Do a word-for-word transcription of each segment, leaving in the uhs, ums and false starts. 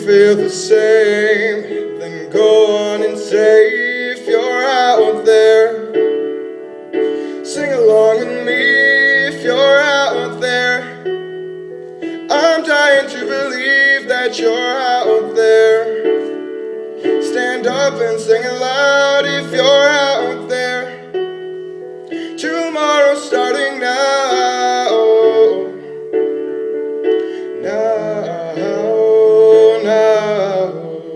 feel the same, then go on and say if you're out there. Sing along with me if you're out there. I'm dying to believe that you're out there. Stand up and sing it loud if you're out there. Tomorrow starting now. Now, now.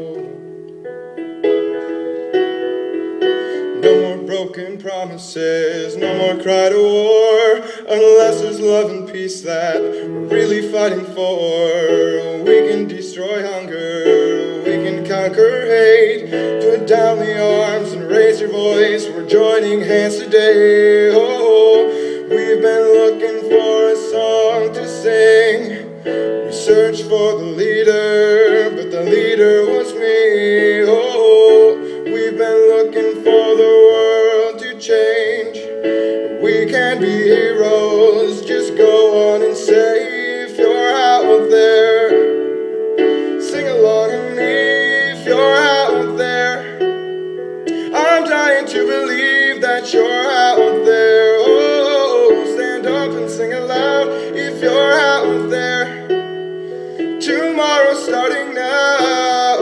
No more broken promises, no more cry to war, unless there's love and peace that we're really fighting for. We can destroy hunger, we can conquer hate. Put down the arms and raise your voice, we're joining hands today. Oh, we've been looking for a song to sing. We searched for the leader, but the leader was me. Oh, we've been looking for the world to change. We can be heroes, just go on and say if you're out there. Sing along with me if you're out there. I'm dying to believe that you're out there. Oh, stand up and sing it loud if you're out there. Tomorrow starting now.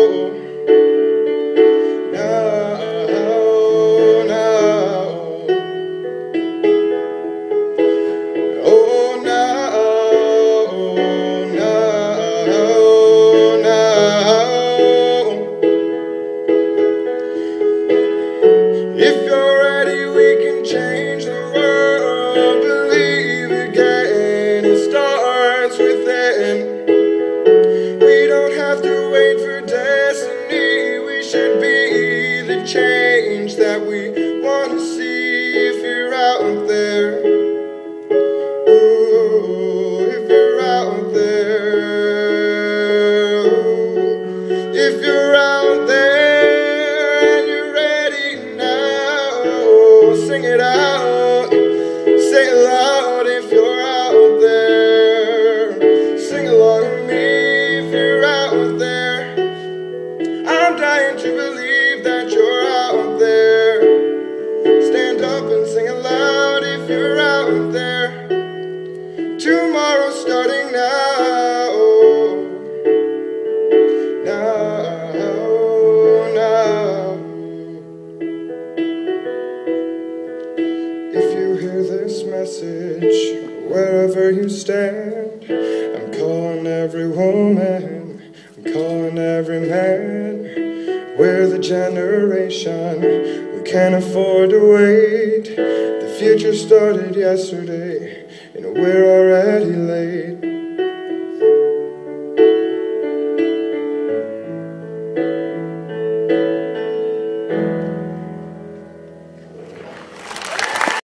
Now, now. Oh, now, now, now. If you're ready, we can change the world. Believe again, it starts within. We don't have to wait for destiny. We should be the change that we want to see. If you're out there, ooh, if you're out there, ooh, if you're out there and you're ready now, sing it out, say it loud if you're out there. Sing along with me if you're out there. I'm dying to believe that you're out there. Stand up and sing it loud if you're out there. Tomorrow starting now. Now, now. If you hear this message, wherever you stand, I'm calling every woman, I'm calling every man. We're the generation who can't afford to wait. The future started yesterday, and we're already late.